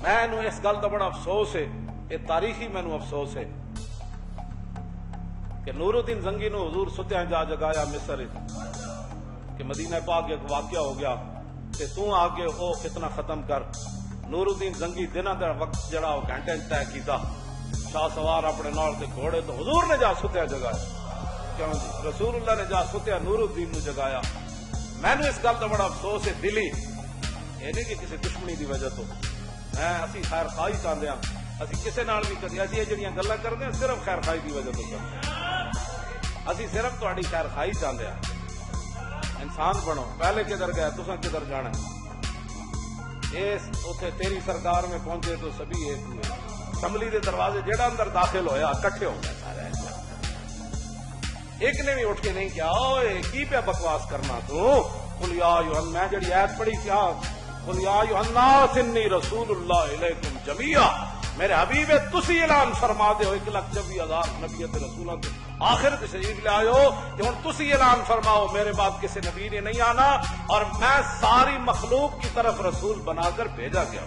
مینو اس گل کا بڑا افسوس ہے، یہ تاریخی مینو افسوس ہے کہ نور الدین زنگی نو حضور ستیا جا جگایا مصر کہ مدینہ پاک ایک واقعہ ہو گیا کہ تو آ کے وہ فتنہ ختم کر۔ نور الدین زنگی دنوں کا وقت جڑا وہ گھنٹے طے کیتا، شاہ سوار اپنے نال تے گھوڑے تو حضور نے جا ستیا جگایا، کیوں جی رسول اللہ نے جا ستیا نور الدین نو جگایا۔ میں نے اس گل کا بڑا افسوس ہے دلی، یہ نہیں کہ کسی دشمنی دی وجہ تو، اسی خیر خواہی چاہتے ہیں، اسی کسی نال بھی کری، اسی یہ جڑیاں گلاں کرتے ہیں صرف خیر خواہی دی وجہ تو کرتے ہیں، اسی صرف تہاڈی خیر خواہی چاہتے ہیں۔ انسان بنو، پہلے کدھر گئے تساں کدھر جانا؟ اتنے تیری سرکار میں پہنچے تو سبھی ایک ہوئے، اسمبلی کے دروازے جہاں اندر داخل ہویا کٹھے ہو گئے سارے، ایک نے بھی اٹھ کے نہیں کیا اوئے کی پہ بکواس کرنا تو قل یا ایھا، میں جڑی آیت پڑھی کیا قل یا ایھا الناس انی رسول اللہ الیکم جمیعا، میرے حبیب تسی اعلان فرما دے ہو 1,24,000 نبی تے رسولاں تے آخر تشریف لے آئے ہو کہ ہن تسی اعلان فرماؤ میرے بعد کسی نبی نے نہیں آنا اور میں ساری مخلوق کی طرف رسول بنا کر بھیجا گیا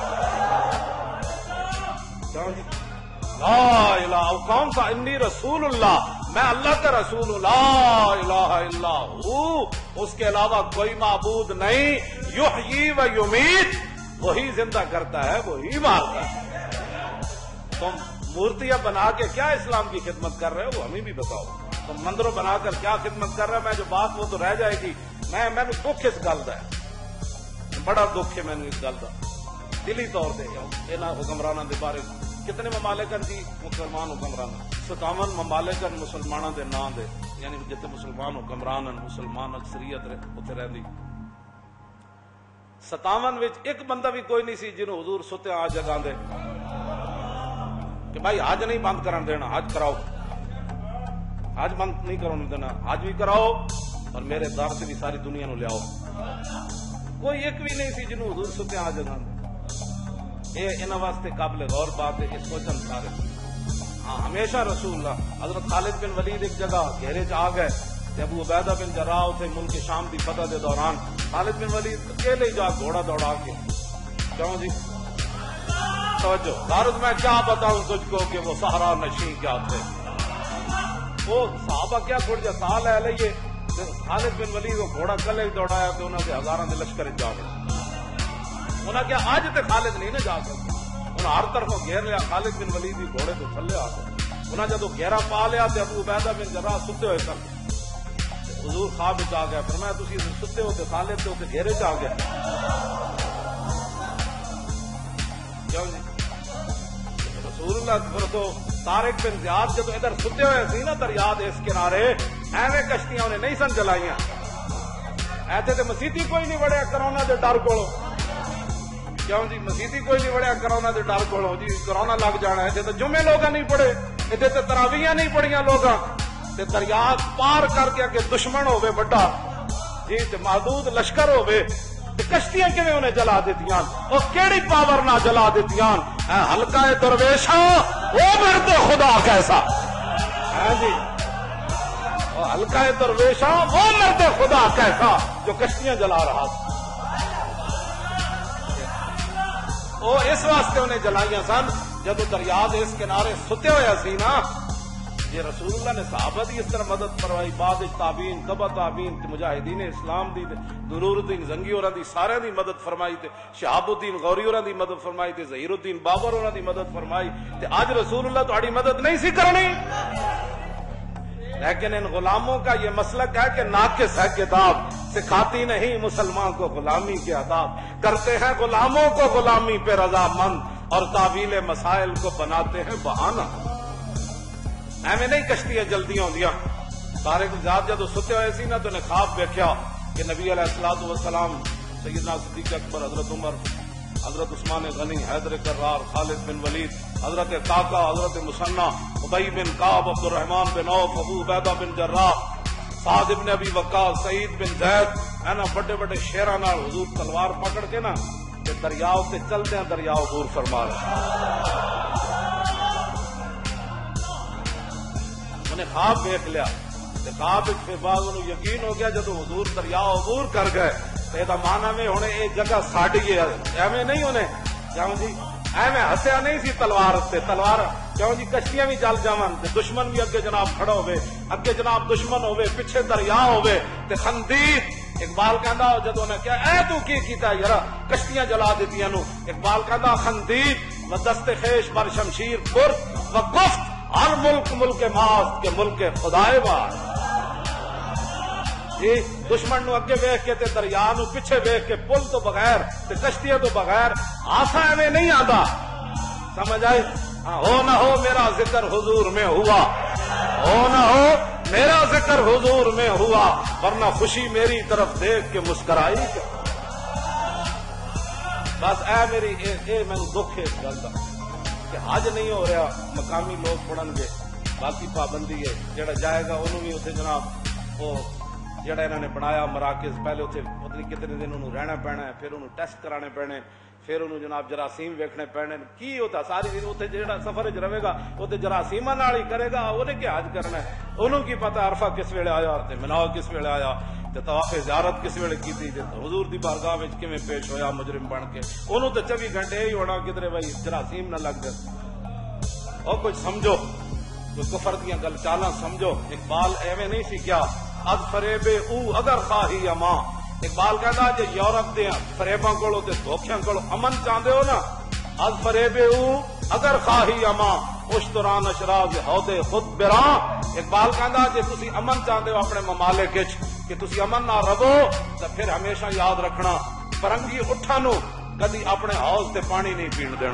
ہوں۔ لا الہ، کون سا؟ انی رسول اللہ، میں اللہ کا رسول ہوں، لا الہ الا ہو، اس کے علاوہ کوئی معبود نہیں، یحیی و یمیت، وہی زندہ کرتا ہے وہی مارتا ہے۔ تم مورتیاں بنا کے کیا اسلام کی خدمت کر رہے ہو وہ ہمیں بھی بتاؤ، تم مندروں بنا کر کیا خدمت کر رہے ہو؟ میں جو بات وہ تو رہ جائے گی، میں دکھ اس گل کا ہے، بڑا دکھ ہے میں اس گل کا دلی طور سے۔ یہاں حکمرانوں کے بارے کتنے ممالکن جی مسلمان حکمران، 57 ممالکن مسلمانوں کے نام دے، یعنی جتنے مسلمان حکمران مسلمان اکثریت اتنے رہی، 57 ایک بندہ بھی کوئی نہیں سی جنہوں حضور ستیا آ جگہ دے کہ بھائی حج نہیں بند کرن دینا، حج کراؤ، حج بند نہیں کرن دینا، حج بھی کراؤ اور میرے در سے بھی ساری دنیا نو لیاؤ، کوئی ایک بھی نہیں سی جنہوں حضور ستیا آ جگہ دے۔ یہ انہاں واسطے قابل غور بات ہے، اس سوچن سارے ہاں ہمیشہ رسول اللہ۔ حضرت خالد بن ولید ایک جگہ گھیرے چ آ گئے، ابو عبیدہ بن جراح تھے ملک شام کی فتح کے دوران، خالد بن ولید اکیلے ہی جا گھوڑا دوڑا کے، کیوں جی توجہ بارد میں کیا بتاؤں تجھ کو کہ وہ صحرا نشین کیا تھے، وہ صحابہ کیا گھڑ جا سال ہے لئیے، خالد بن ولید کو گھوڑا کلے دوڑایا تو انہوں نے ہزاراں دے لشکر جا گئے، انہاں کیا آج تے خالد نہیں نہ جا سکتے، انہاں ہر طرف گھیر لیا، خالد بن ولید بھی گھوڑے تو تھلے آ گئے، انہاں جدو گھیرا پا لیا تے ابو عبیدہ بن جراح ستے ہوئے سن، حضور خواب آ گیا، فرمایا تسی ستے ہو تے خالد تے گھیرے چ آ گیا، کیوں جی رسول اللہ پھر تو طارق بن زیاد جدو ادھر ستے ہوئے سی نا دریا دے اس کنارے، ایویں کشتیاں انہیں نہیں سن چلائیاں، ایتھے تے مسیتی کوئی نہیں وڑیا کرونا دے ڈر کولو، کیوں جی مسیتی کوئی نہیں وڑیا کرونا دے ڈر کولو، جی کرونا لگ جانا ہے، ایتھے تے جمعے لوگاں نہیں پڑھے، ایتھے تے تراویحاں نہیں پڑھیاں لوگاں، تے دریا پار کر کے اگے دشمن ہوے بڑا جی تے محدود لشکر ہوے تے کشتیاں کیویں انہیں جلا دیتیاں، او کیڑی پاور نہ جلا دیتیاں، حلقہ درویشاں او مرد خدا کیسا ہے جی، حلقہ درویشاں وہ مرد خدا کیسا جو کشتیاں جلا رہا تھا، وہ اس واسطے انہیں جلائیاں سن جدو دریا دے اس کنارے ستے ہویا سی نا، یہ رسول اللہ نے صحابہ دی اس طرح مدد فرمائی، بعد تابعین تبع تابعین مجاہدین اسلام دی نور الدین زنگی ہوراں دی سارے دی مدد فرمائی تے شہاب الدین غوری ہوراں دی مدد فرمائی تے ظہیر الدین بابر ہوراں دی مدد فرمائی تے اج رسول اللہ تہاڈی مدد نہیں سی کرنی، لیکن ان غلاموں کا یہ مسلک ہے کہ ناقص ہے کتاب، سکھاتی نہیں مسلمان کو غلامی کے آداب، کرتے ہیں غلاموں کو غلامی پہ رضامند اور تعویل مسائل کو بناتے ہیں بہانہ، ایویں نہیں کشتیاں جلدی ہوندیاں۔ طارق زیاد جدو ستے ہوئے سی نا تو انہیں خواب دیکھا کہ نبی علیہ الصلوۃ والسلام، سیدنا صدیق اکبر، حضرت عمر، حضرت عثمان غنی، حیدر کرار، خالد بن ولید، حضرت کاکا، حضرت مثنی، ابی بن کعب، عبد الرحمن بن عوف، ابو عبیدہ بن جراح، سعد بن ابی وقاص، سعید بن زید، ہے نا بڑے بڑے شیراں نال حضور تلوار پکڑ کے نا تے دریاؤ تے چلتے ہیں، دریاؤ عبور فرما رہے، انہیں خواب دیکھ لیا، خواب کے بعد انہوں یقین ہو گیا جدو حضور دریا عبور کر گئے تو یہ مانا میں ہونے یہ جگہ ساڑی ہے، ایویں نہیں انہیں کیوں جی ایویں ہسیا نہیں سی تلوار سے تلوار کیوں جی کشتیاں بھی جل جاون تے دشمن بھی اگے جناب کھڑا ہوئے اگے جناب دشمن ہوئے پیچھے دریا ہوئے تے خندید اقبال کہندا جدوں نے کہا اے تو کی کیتا یار کشتیاں جلا دتیاں نو اقبال کہندا خندید و دست خیش بر شمشیر پر و گفت ہر ملک ملک ماست کے ملک خدائے باز جی دشمن نو اگے ویکھ کے تے دریا نو پیچھے ویکھ کے پل تو بغیر تے کشتیاں تو بغیر آسا ایویں نہیں آندا سمجھ آئی ہو نہ ہو میرا ذکر حضور میں ہوا ہو نہ ہو میرا ذکر حضور میں ہوا ورنہ خوشی میری طرف دیکھ کے مسکرائی بس اے میری اے میں دکھ ہے اس گل کا کہ حج نہیں ہو رہا مقامی لوگ پڑھن گے باقی پابندی ہے جڑا جائے گا انہوں بھی اتنے جناب وہ جڑا انہوں نے بنایا مراکز پہلے اتنے پتہ نہیں کتنے دن انہوں رہنا پینا ہے پھر انہوں ٹیسٹ کرانے پینے پھر انہوں جناب جراثیم ویکھنے پینے کی ہوتا ساری دن اتنے جہاں سفر چ رہے گا اتنے جراثیما نال ہی کرے گا انہیں کیا حج کرنا ہے انہوں کی پتہ عرفہ کس ویلے آیا تے مناؤ کس ویلے آیا تے طواف زیارت کس ویلے کی تھی حضور دی بارگاہ وچ کیویں پیش ہویا مجرم بن کے انہوں تے 24 گھنٹے ہی ہونا کدھر بھائی جراثیم نہ لگ جائے اور کچھ سمجھو کوئی کفر دیاں گل چالاں سمجھو اقبال ایویں نہیں سی کیا از فریب او اگر خواہی اما اقبال کہتا جی یورپ دے فریباں کولو تے دھوکھیاں کولو امن چاہندے ہو نا از فریب او اگر خواہی اما اشتران اشراز ہودے خود براں اقبال کہتا جی تسی امن چاہندے ہو اپنے ممالک وچ کہ تسی امن نہ رہو تے پھر ہمیشہ یاد رکھنا فرنگی اٹھاں نو کدی اپنے حوض تے پانی نہیں پین دینا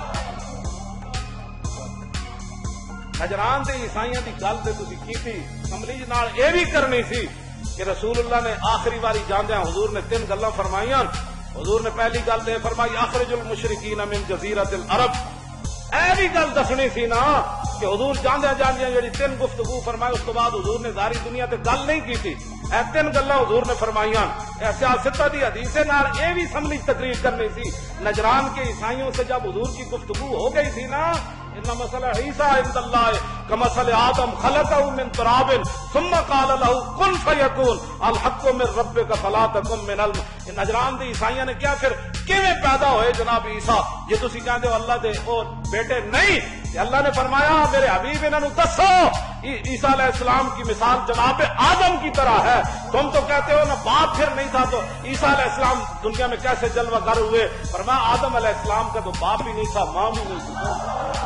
نجران دے عیسائیاں دی گل تے تسی کیتی تملیج نال اے بھی کرنی سی کہ رسول اللہ نے آخری باری جاندیاں حضور نے 3 گلاں فرمائیاں حضور نے پہلی گل تے فرمائی اخرج المشرکین من جزیرۃ العرب اے بھی گل دسنی سی نا کہ حضور جاندیاں جاندیاں جڑی 3 گفتگو فرمائی اس تو بعد حضور نے ظاہری دنیا تے گل نہیں کیتی اے 3 گلاں حضور نے فرمائیاں سیاستہ دی حدیث نال اے بھی سمجھ تقریر کرنی سی نجران کے عیسائیوں سے جب حضور کی گفتگو ہو گئی تھی نا ان مسئلہ عیسیٰ عند اللہ کمثل آدم خلقہ من تراب ثم قال له کن فیکون الحق من ربک فلا تکن من نجران دی عیسائیاں نے کیا پھر کیویں پیدا ہوئے جناب عیسیٰ یہ تسی کہندے ہو اللہ دے اور بیٹے نہیں اللہ نے فرمایا میرے حبیب انہاں نو دسو عیسیٰ علیہ السلام کی مثال جناب آدم کی طرح ہے تم تو کہتے ہو نا باپ پھر نہیں تھا تو عیسیٰ علیہ السلام دنیا میں کیسے جلوہ گر ہوئے فرمایا آدم علیہ السلام کا تو باپ ہی نہیں تھا ماں بھی نہیں تھی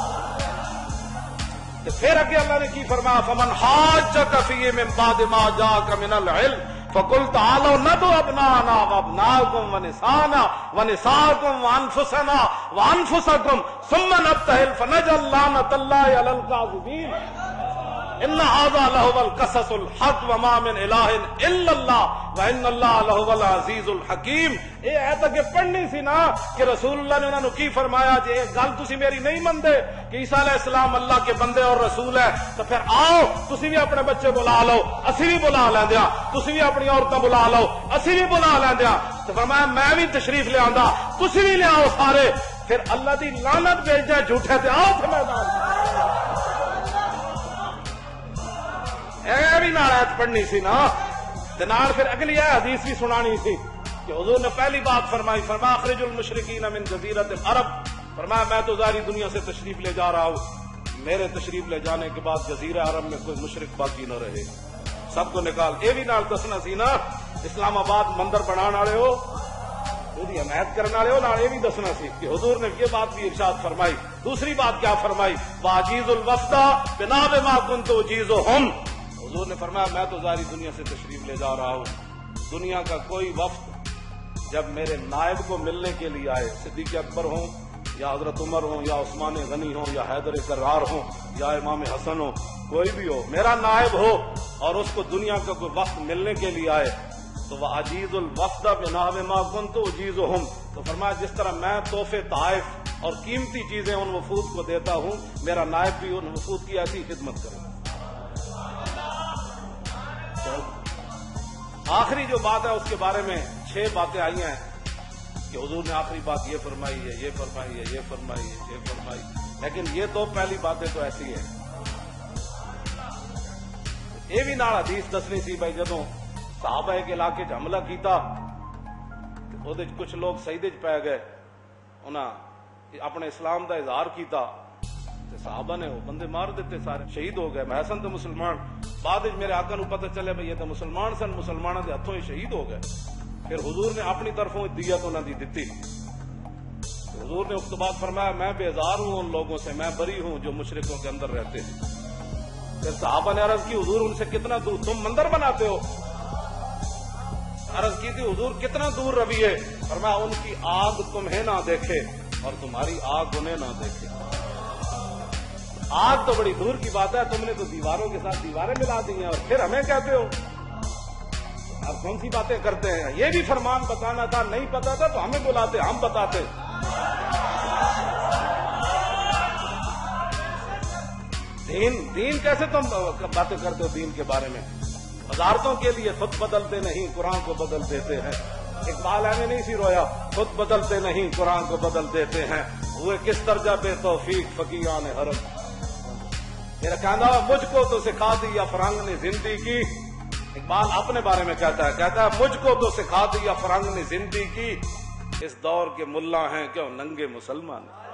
پھر اگے اللہ نے کی فرمایا فمن حاجک فیہ من بعد ما جاءک من العلم فقل تعالوا ندعو ابناءنا وابناءکم ونساءنا ونساءکم وانفسنا وانفسکم ثم نبتہل فنجعل لعنۃ اللہ علی الکاذبین ان هذا لهو القصص الحق وما من الہ الا اللہ وان اللہ لهو العزیز الحکیم اے ایت اگے پڑھنی سی نا کہ رسول اللہ نے انہوں نے کی فرمایا جی یہ گل تسی میری نہیں مندے کہ عیسیٰ علیہ السلام اللہ کے بندے اور رسول ہے تو پھر آؤ تسی بھی اپنے بچے بلا لو اسی بھی بلا لیندیاں تسی بھی اپنی عورتیں بلا لو اسی بھی بلا لیندیاں تو فرمایا میں بھی تشریف لے آندا تسی بھی لے آؤ سارے پھر اللہ دی لعنت بھیج جائے جھوٹے تے آؤ تے میدان اے بھی نال ایت پڑھنی سی نا تے نال پھر اگلی حدیث بھی سنانی سی کہ حضور نے پہلی بات فرمائی فرمایا اخرج المشرکین من جزیرۃ العرب فرمایا میں تو ظاہری دنیا سے تشریف لے جا رہا ہوں میرے تشریف لے جانے کے بعد جزیرہ عرب میں کوئی مشرک باقی نہ رہے سب کو نکال اے بھی نال دسنا سی نا اسلام آباد مندر بنان والے ہو وہی حمایت کرنے والے ہو نال اے بھی دسنا سی کہ حضور نے یہ بات بھی ارشاد فرمائی دوسری بات کیا فرمائی واجیز الوفد بنا بما كنت اجیزهم حضور نے فرمایا میں تو ظاہری دنیا سے تشریف لے جا رہا ہوں دنیا کا کوئی وفد جب میرے نائب کو ملنے کے لیے آئے صدیق اکبر ہوں یا حضرت عمر ہوں یا عثمان غنی ہوں یا حیدر کرار ہوں یا امام حسن ہو کوئی بھی ہو میرا نائب ہو اور اس کو دنیا کا کوئی وقت ملنے کے لیے آئے تو وہ عزیز الوفد بنحو ما كنت اجیزهم تو فرمایا جس طرح میں تحفے تحائف اور قیمتی چیزیں ان وفود کو دیتا ہوں میرا نائب بھی ان وفود کی ایسی خدمت کرے آخری جو بات ہے اس کے بارے میں 6 باتیں آئی ہیں کہ حضور نے آخری بات یہ فرمائی ہے یہ فرمائی ہے یہ فرمائی ہے یہ فرمائی لیکن یہ تو پہلی باتیں تو ایسی ہیں یہ بھی نال حدیث دسنی سی بھائی جدوں صحابہ کے علاقے چ حملہ کیتا کچھ لوگ سجدے چ پی گئے انہیں اپنے اسلام دا اظہار کیتا تے صحابہ نے وہ بندے مار دیتے سارے شہید ہو گئے محسن تے مسلمان بعد میرے آقا نو پتہ چلے بھئی یہ تو مسلمان سن مسلمانوں دے ہتھوں ہی شہید ہو گئے پھر حضور نے اپنی طرفوں دیت انہاں دی دتی حضور نے اس کے بعد فرمایا میں بیزار ہوں ان لوگوں سے میں بری ہوں جو مشرکوں کے اندر رہتے ہیں پھر صحابہ نے عرض کی حضور ان سے کتنا دور تم مندر بناتے ہو عرض کی تھی حضور کتنا دور رویے فرمایا ان کی آگ تمہیں نہ دیکھے اور تمہاری آگ انہیں نہ دیکھے آگ تو بڑی دور کی بات ہے تم نے تو دیواروں کے ساتھ دیواریں ملا دی ہیں اور پھر ہمیں کہتے ہو اب کون سی باتیں کرتے ہیں یہ بھی فرمان بتانا تھا نہیں پتا تھا تو ہمیں بلاتے ہم بتاتے دین کیسے تم باتیں کرتے ہو دین کے بارے میں وزارتوں کے لیے خود بدلتے نہیں قرآن کو بدل دیتے ہیں اقبال ایویں نہیں سی رویا خود بدلتے نہیں قرآن کو بدل دیتے ہیں ہوئے کس درجہ پہ توفیق فقیہان حرم میرا کہنا مجھ کو تو سکھا دیا فرنگ نے زندگی اقبال اپنے بارے میں کہتا ہے مجھ کو تو سکھا دیا فرنگ نے زندگی اس دور کے ملا ہیں کیوں ننگے مسلمان